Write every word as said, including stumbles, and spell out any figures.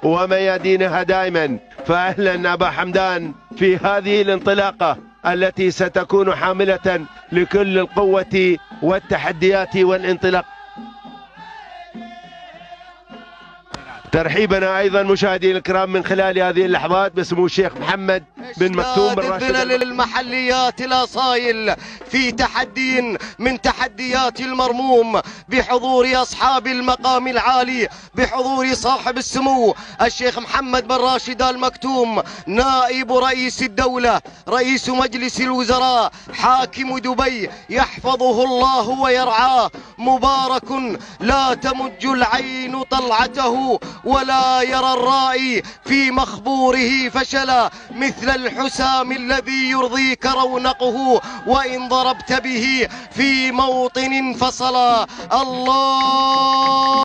وميادينها دائما. فأهلا أبا حمدان في هذه الانطلاقة التي ستكون حاملة لكل القوة والتحديات والانطلاق. ترحيبنا ايضا مشاهدينا الكرام من خلال هذه اللحظات بسمو الشيخ محمد بن مكتوم بن راشد للمحليات الاصايل في تحدي من تحديات المرموم بحضور اصحاب المقام العالي، بحضور صاحب السمو الشيخ محمد بن راشد آل مكتوم نائب رئيس الدولة رئيس مجلس الوزراء حاكم دبي، يحفظه الله ويرعاه، مبارك لا تمج العين طلعته ولا يرى الرائي في مخبوره فشلا، مثل الحسام الذي يرضيك رونقه وإن ضربت به في موطن فصلا. الله